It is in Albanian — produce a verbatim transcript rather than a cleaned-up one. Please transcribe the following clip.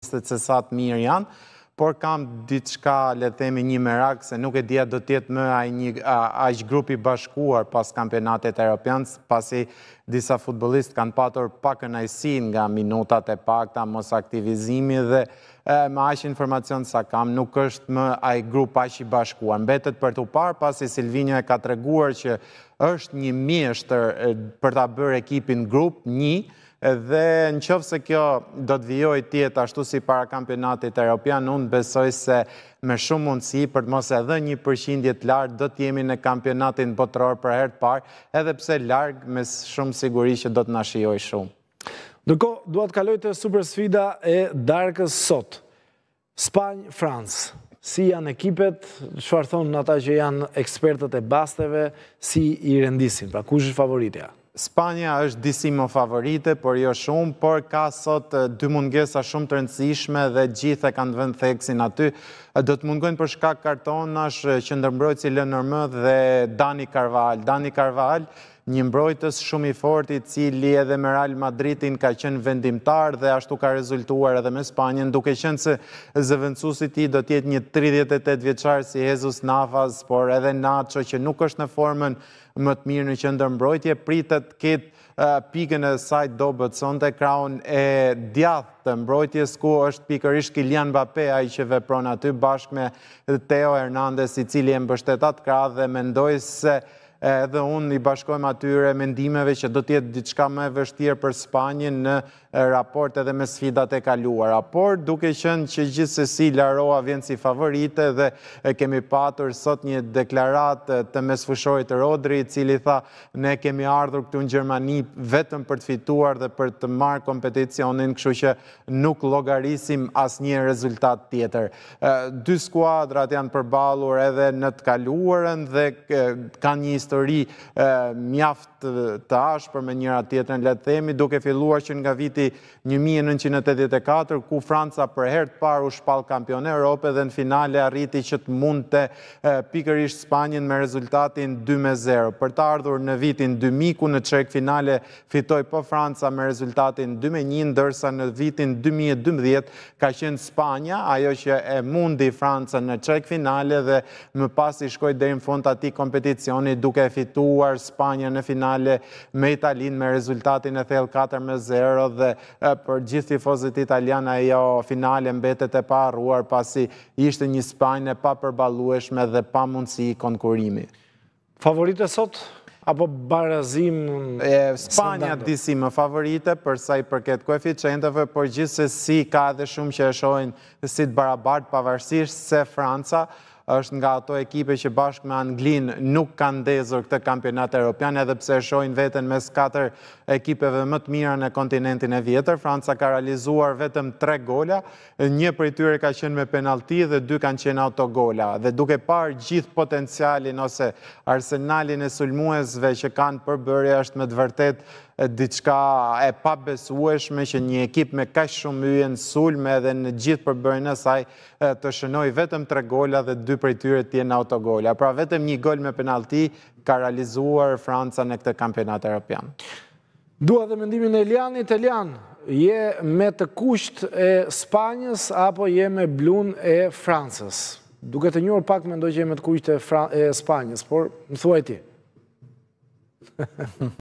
se sa të mirë janë, por kam diçka, le të themi, një merak, se nuk e dia do tjetë më ai një aq grupi bashkuar pas kampionatit evropian, pasi disa futbollistë kanë patur pak kënaqësi nga minutat e pakta, mos aktivizimi dhe me aq informacion sa kam, nuk është më ai grup aq i bashkuar. Mbetet për t'u parë, pasi Silvinho e ka treguar që është një mjeshtër për ta bërë ekipin grup një, dhe në qoftë se kjo do të vijoj tjetë ashtu si para kampionatit evropian, unë besoj se me shumë mundësi për të mos edhe një përqindje të lartë do të jemi në kampionatin botëror për herë të parë, edhe pse larg me shumë siguri që do të na shijoj shumë. Ndërkohë, dua të kaloj te supersfida e darkës sot. Spanjë, Francë. Si janë ekipet, çfarë thonë ata që janë ekspertët e basteve, si i rendisin, pra kush është favoritja? Spanja është disi më favorite, por jo shumë, por ka sot dy mungesa shumë të rëndësishme dhe gjithë e kanë vënë theksin aty. Do të mungojnë për shkak kartonash qendërmbrojtësi Lionel Messi dhe Dani Carvajal. Dani Carvajal, një mbrojtës shumë i fortë, i cili edhe me Real Madridin ka qenë vendimtar dhe ashtu ka rezultuar edhe me Spanjën, duke qenë se zëvendësuesi i tij do të jetë një tridhjetë e tetë vjeçar si Jesus Navas, por edhe Nacho që nuk është në formën më të mirë në qendërmbrojtje, pritet ketë pikën e saj do sonte kraun e djathtë të mbrojtjes, ku është pikërisht Kylian Mbappé ai që vepron aty bashkë me Theo Hernandez, i cili e mbështet atë krah, dhe mendoj se edhe unë i bashkojmë atyre mendimeve që do t'jetë diçka më e vështirë për Spanjën në raport edhe me sfidat e kaluara. Por duke qenë që gjithsesi Laroa vjen si favorite dhe kemi patur sot një deklarat të mesfushërorit Rodri, i cili tha ne kemi ardhur këtu në Gjermani vetëm për të fituar dhe për të marrë kompeticionin, kështu që nuk llogarisim asnjë rezultat tjetër. Dy skuadrat janë përballur edhe në të kaluarën dhe kanë një histori mjaft të ashpër me njëra tjetrën, le të themi, duke filluar që nga viti një mijë e nëntëqind e tetëdhjetë e katër, ku Franca për herë të parë u shpall kampion e Europë dhe në finale arriti që të mundte pikërisht Spanjën me rezultatin dy me zero. Për të ardhur në vitin dy mijë, ku në çerek finale fitoi po Franca me rezultatin dy me një, ndërsa në vitin dy mijë e dymbëdhjetë ka qenë Spanja ajo që e mundi Francën në çerek finale dhe më pas i shkoi deri në fund atij kompeticioni duke fituar Spanja në finale me Italinë me rezultatin e thellë katër me zero, dhe për gjithë tifozët italianë ajo finale mbetet e pa harruar, pasi ishte një Spanjë e papërballueshme dhe pa mundësi konkurimi. Favorite sot apo barazim? Spanja disi më favorite për sa i përket koeficienteve, por gjithsesi ka edhe shumë që e shohin si të barabartë, pavarësisht se Franca është nga ato ekipe që bashkë me Anglinë nuk kanë ndezur këtë kampionat evropian, edhe pse shohin veten mes katër ekipeve më të mira në kontinentin e vjetër. Franca ka realizuar vetëm tre gola, një prej tyre ka qenë me penalti dhe dy kanë qenë autogola. Dhe duke parë gjithë potencialin ose arsenalin e sulmuesve që kanë përbërje, është me të vërtet diçka e pabesueshme që një ekip me kaq shumë yje në sulme dhe në gjithë përbërjen e saj të shënoj vetëm tre gola dhe dy prej tyre të jenë autogola. Pra vetëm një gol me penalti ka realizuar Franca në këtë kampionat evropian. Dua dhe mendimin e Elianit. Elian, je me të kusht e Spanjës apo je me blun e Francës? Duke të njohur pak mendoj që je me të kusht e Spanjës, por më thuaj ti.